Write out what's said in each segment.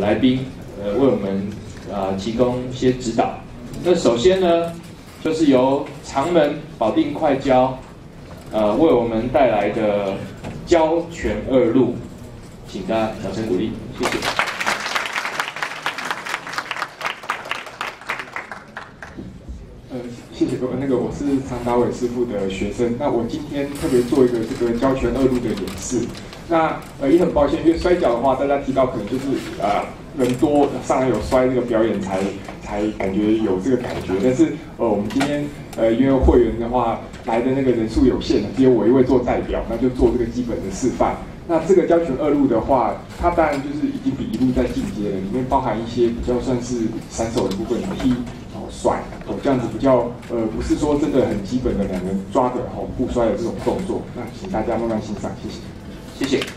来宾为我们提供一些指导。那首先呢，就是由长门保定快胶为我们带来的胶泉二路，请大家掌声鼓励，谢谢。 谢谢各位。我是常达伟师傅的学生。那我今天特别做一个这个胶泉二路的演示。那也很抱歉，因为摔跤的话，大家提到可能就是人多上来有摔这个表演才感觉有这个感觉。但是我们今天因为会员的话来的那个人数有限，只有我一位做代表，那就做这个基本的示范。那这个胶泉二路的话，它当然就是已经比一路在进阶了，里面包含一些比较算是散手的部分，踢。甩这样子比较不是说真的很基本的两人抓的互摔的这种动作，那请大家慢慢欣赏，谢谢，谢谢。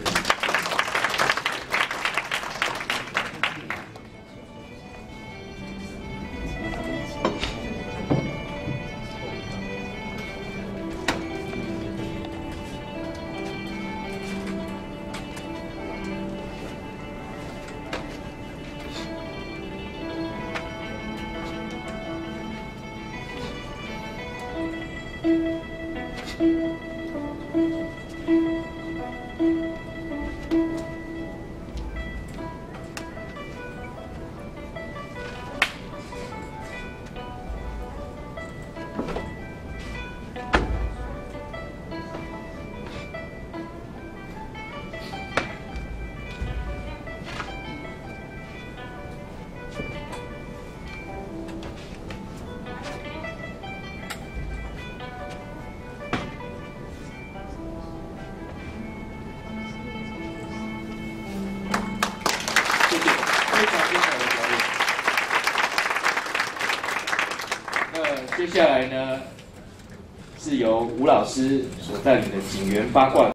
接下来呢，是由吴老师所带领的警员八卦。